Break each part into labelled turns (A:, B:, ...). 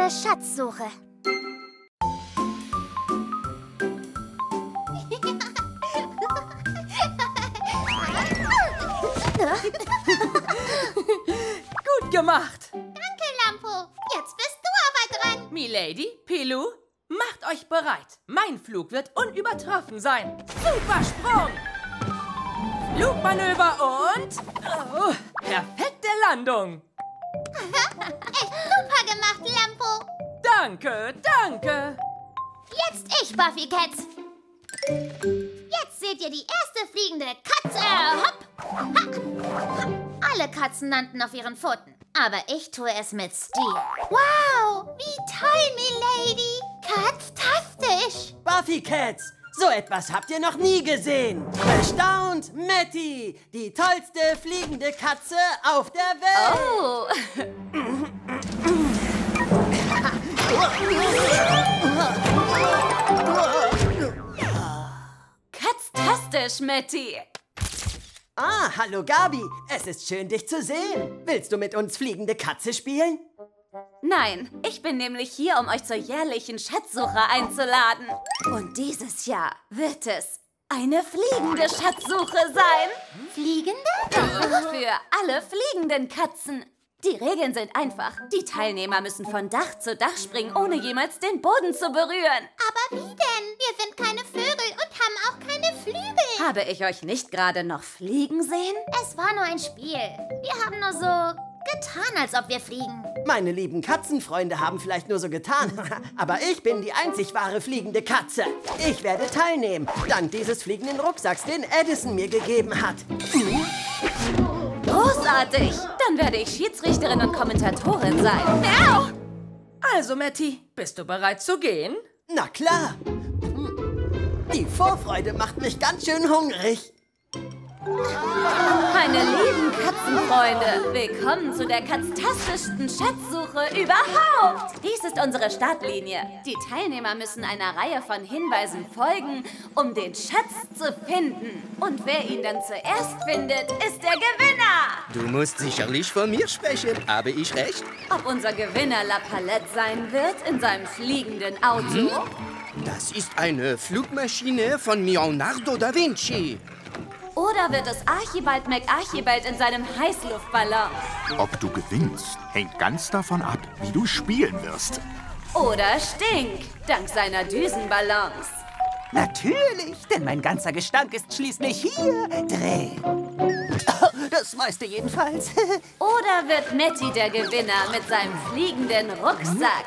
A: fliegende Schatzsuche.
B: Gut gemacht.
A: Danke, Lampo. Jetzt bist du aber dran.
B: Milady, Pilou, macht euch bereit. Mein Flug wird unübertroffen sein. Super Sprung. Flugmanöver und... Oh, perfekte Landung.
A: Echt super gemacht, Lampo.
B: Danke, danke.
A: Jetzt ich, Buffy Cats. Jetzt seht ihr die erste fliegende Katze. Hopp. Ha. Alle Katzen landen auf ihren Pfoten. Aber ich tue es mit Stil. Wow, wie toll, Milady. Katztastisch.
C: Buffy Cats, so etwas habt ihr noch nie gesehen. Erstaunt, Matty, die tollste fliegende Katze auf der Welt.
D: Oh. Katztastisch, Matty.
C: Ah, hallo Gabi, es ist schön, dich zu sehen. Willst du mit uns fliegende Katze spielen?
D: Nein, ich bin nämlich hier, um euch zur jährlichen Schatzsuche einzuladen. Und dieses Jahr wird es eine fliegende Schatzsuche sein.
A: Fliegende?
D: Für alle fliegenden Katzen. Die Regeln sind einfach. Die Teilnehmer müssen von Dach zu Dach springen, ohne jemals den Boden zu berühren.
A: Aber wie denn? Wir sind keine Vögel und haben auch keine Flügel.
D: Habe ich euch nicht gerade noch fliegen sehen?
A: Es war nur ein Spiel. Wir haben nur so getan, als ob wir fliegen.
C: Meine lieben Katzenfreunde haben vielleicht nur so getan, aber ich bin die einzig wahre fliegende Katze. Ich werde teilnehmen, dank dieses fliegenden Rucksacks, den Edison mir gegeben hat.
D: Großartig! Dann werde ich Schiedsrichterin und Kommentatorin sein. Miau!
B: Also, Matty, bist du bereit zu gehen?
C: Na klar. Die Vorfreude macht mich ganz schön hungrig.
D: Meine lieben Katzenfreunde, willkommen zu der katztastischsten Schatzsuche überhaupt. Dies ist unsere Startlinie. Die Teilnehmer müssen einer Reihe von Hinweisen folgen, um den Schatz zu finden. Und wer ihn dann zuerst findet, ist der Gewinner.
E: Du musst sicherlich von mir sprechen. Habe ich recht?
D: Ob unser Gewinner La Palette sein wird in seinem fliegenden Auto?
E: Das ist eine Flugmaschine von Leonardo da Vinci.
D: Oder wird es Archibald McArchibald in seinem Heißluftballon?
F: Ob du gewinnst, hängt ganz davon ab, wie du spielen wirst.
D: Oder Stink, dank seiner Düsenballons.
G: Natürlich, denn mein ganzer Gestank ist schließlich hier drin. Das weißt du jedenfalls.
D: Oder wird Matty der Gewinner mit seinem fliegenden Rucksack?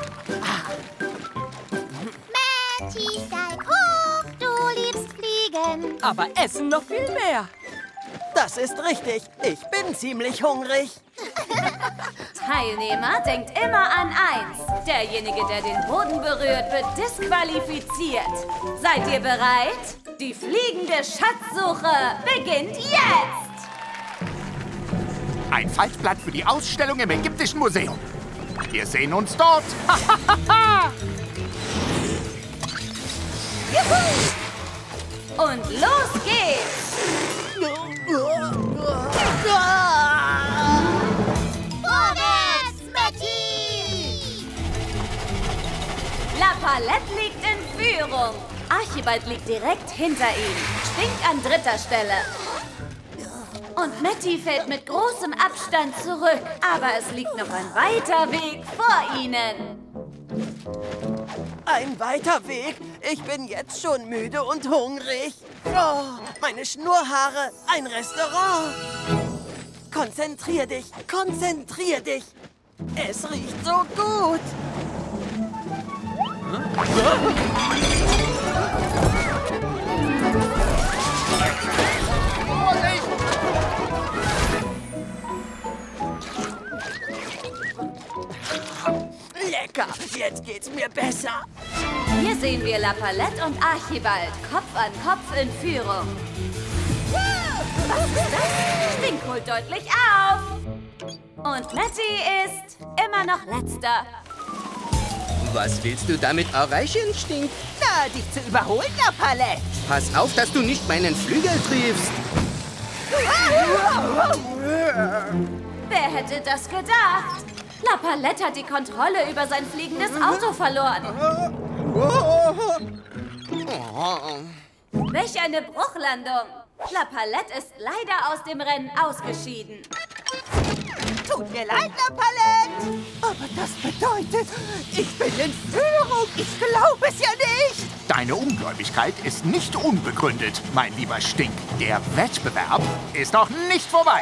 A: Matty, steig hoch, du liebst Fliegen.
B: Aber essen noch viel mehr.
C: Das ist richtig. Ich bin ziemlich hungrig.
D: Teilnehmer, denkt immer an eins. Derjenige, der den Boden berührt, wird disqualifiziert. Seid ihr bereit? Die fliegende Schatzsuche beginnt jetzt!
F: Ein Faltblatt für die Ausstellung im Ägyptischen Museum. Wir sehen uns dort.
D: Und los geht's!
A: Vorwärts, Matty!
D: La Palette liegt in Führung. Archibald liegt direkt hinter ihm. Stink an dritter Stelle. Und Matty fällt mit großem Abstand zurück. Aber es liegt noch ein weiter Weg vor ihnen.
C: Ein weiter Weg? Ich bin jetzt schon müde und hungrig. Oh, meine Schnurrhaare, ein Restaurant. Konzentrier dich, konzentrier dich. Es riecht so gut. Lecker, jetzt geht's mir besser.
D: Hier sehen wir La Palette und Archibald Kopf an Kopf in Führung. Was ist das? Stink holt deutlich auf. Und Matty ist immer noch letzter.
E: Was willst du damit erreichen, Stink?
G: Na, dich zu überholen, La Palette.
E: Pass auf, dass du nicht meinen Flügel triffst.
D: Wer hätte das gedacht? La Palette hat die Kontrolle über sein fliegendes Auto verloren. Welch eine Bruchlandung. La Palette ist leider aus dem Rennen ausgeschieden.
G: Tut mir leid, La Palette. Aber das bedeutet, ich bin in Führung. Ich glaube es ja nicht.
F: Deine Ungläubigkeit ist nicht unbegründet, mein lieber Stink. Der Wettbewerb ist noch nicht vorbei.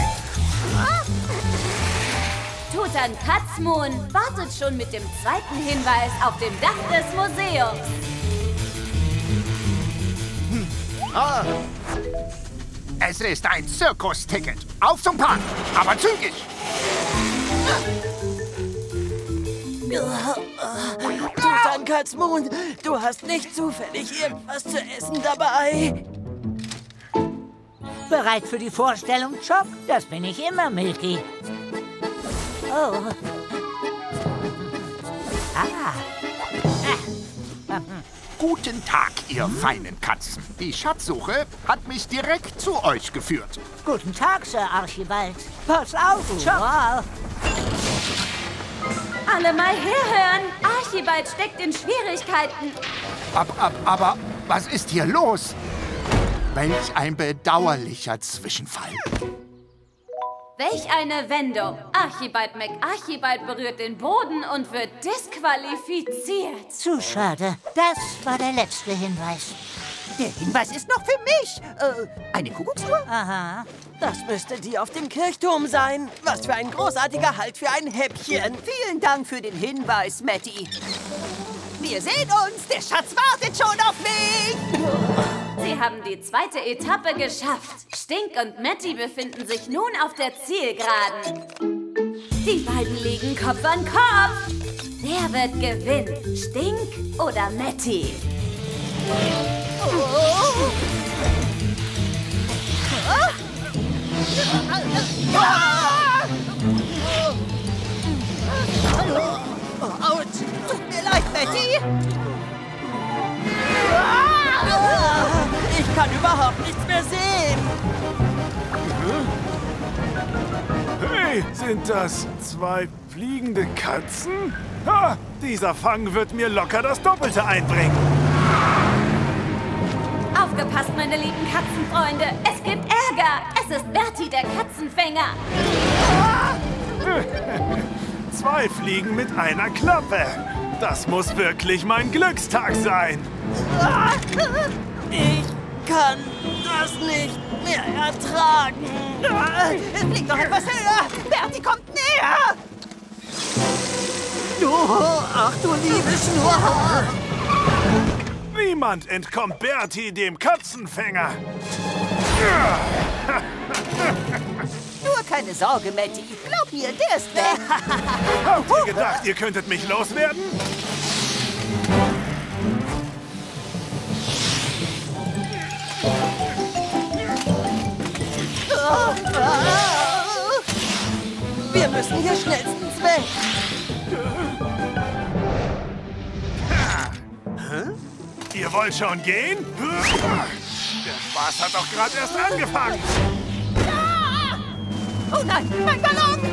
D: Tutankhamun wartet schon mit dem zweiten Hinweis auf dem Dach des Museums.
F: Es ist ein Zirkusticket. Auf zum Park, aber zügig.
C: Tutankhamun, du hast nicht zufällig irgendwas zu essen dabei?
H: Bereit für die Vorstellung, Chop? Das bin ich immer, Milky. Oh.
F: Guten Tag, ihr feinen Katzen. Die Schatzsuche hat mich direkt zu euch geführt.
H: Guten Tag, Sir Archibald. Pass auf, Chop. Wow.
D: Alle mal herhören. Archibald steckt in Schwierigkeiten.
F: Aber was ist hier los? Welch ein bedauerlicher Zwischenfall.
D: Welch eine Wendung. Archibald McArchibald berührt den Boden und wird disqualifiziert.
H: Zu schade. Das war der letzte Hinweis.
G: Der Hinweis ist noch für mich. Eine Kuckucksuhr?
H: Aha.
C: Das müsste die auf dem Kirchturm sein. Was für ein großartiger Halt für ein Häppchen.
G: Vielen Dank für den Hinweis, Matty. Wir sehen uns. Der Schatz wartet schon auf mich.
D: Sie haben die zweite Etappe geschafft. Stink und Matty befinden sich nun auf der Zielgeraden. Die beiden liegen Kopf an Kopf. Wer wird gewinnen? Stink oder Matty?
G: Autsch! Tut mir leid, Matty.
C: Ich kann überhaupt nichts mehr sehen.
I: Hey, sind das 2 fliegende Katzen? Ha, dieser Fang wird mir locker das Doppelte einbringen.
D: Aufgepasst, meine lieben Katzenfreunde. Es gibt Ärger. Es ist Bertie, der Katzenfänger.
I: 2 Fliegen mit einer Klappe. Das muss wirklich mein Glückstag sein.
C: Ich kann das nicht mehr ertragen.
G: Flieg doch etwas höher. Bertie kommt näher.
C: Oh, ach du liebe Schnurrhaar.
I: Niemand entkommt Bertie, dem Katzenfänger.
G: Nur keine Sorge, Matty. Glaub mir, der ist weg.
I: Habt ihr gedacht, ihr könntet mich loswerden?
C: Wir müssen hier schnellstens weg.
I: Ihr wollt schon gehen? Der Spaß hat doch gerade erst angefangen.
G: Oh nein, mein Ballon!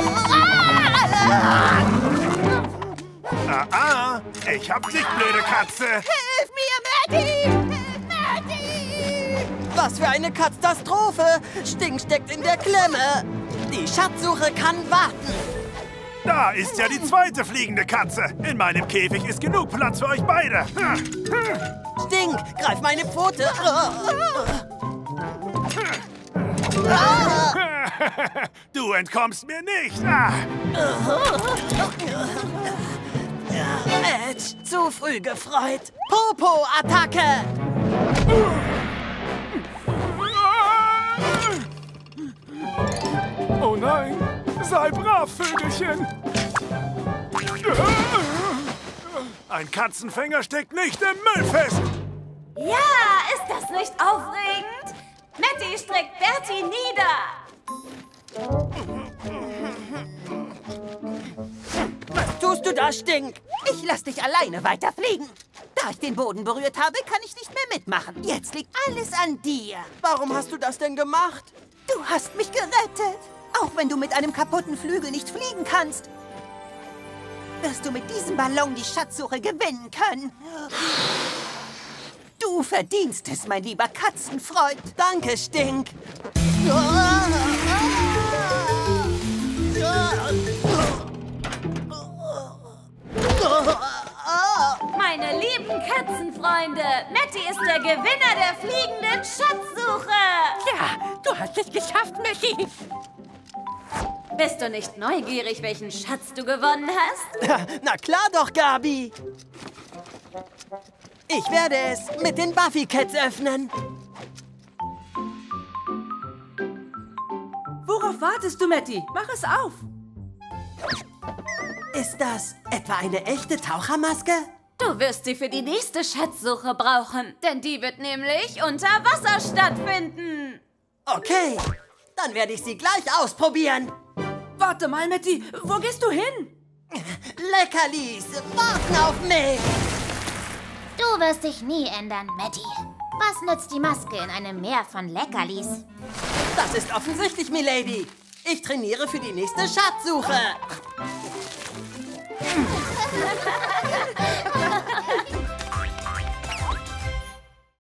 I: Ich hab dich, blöde Katze.
G: Hilf mir, Matty! Hilf Matty!
C: Was für eine Katastrophe. Stink steckt in der Klemme. Die Schatzsuche kann warten.
I: Da ist ja die zweite fliegende Katze. In meinem Käfig ist genug Platz für euch beide.
C: Stink, greif meine Pfote.
I: Du entkommst mir nicht.
C: Edge, zu früh gefreut. Popo-Attacke.
I: Oh nein, sei brav, Vögelchen. Ein Katzenfänger steckt nicht im Müll fest.
D: Ja, ist das nicht aufregend? Matty streckt Bertie nieder.
C: Was tust du da, Stink?
G: Ich lass dich alleine weiterfliegen. Da ich den Boden berührt habe, kann ich nicht mehr mitmachen. Jetzt liegt alles an dir.
C: Warum hast du das denn gemacht?
G: Du hast mich gerettet. Auch wenn du mit einem kaputten Flügel nicht fliegen kannst. wirst du mit diesem Ballon die Schatzsuche gewinnen können. Du verdienst es, mein lieber Katzenfreund.
C: Danke, Stink.
D: Meine lieben Katzenfreunde, Matty ist der Gewinner der fliegenden Schatzsuche.
B: Ja, du hast es geschafft, Matty.
D: Bist du nicht neugierig, welchen Schatz du gewonnen hast?
C: Na klar doch, Gabi. Ich werde es mit den Buffy Cats öffnen.
B: Worauf wartest du, Matty? Mach es auf.
C: Ist das etwa eine echte Tauchermaske?
D: Du wirst sie für die nächste Schatzsuche brauchen, denn die wird nämlich unter Wasser stattfinden.
C: Okay, dann werde ich sie gleich ausprobieren.
B: Warte mal, Matty. Wo gehst du hin?
C: Leckerlis, warten auf mich.
A: Du wirst dich nie ändern, Matty. Was nützt die Maske in einem Meer von Leckerlis?
C: Das ist offensichtlich, Milady. Ich trainiere für die nächste Schatzsuche.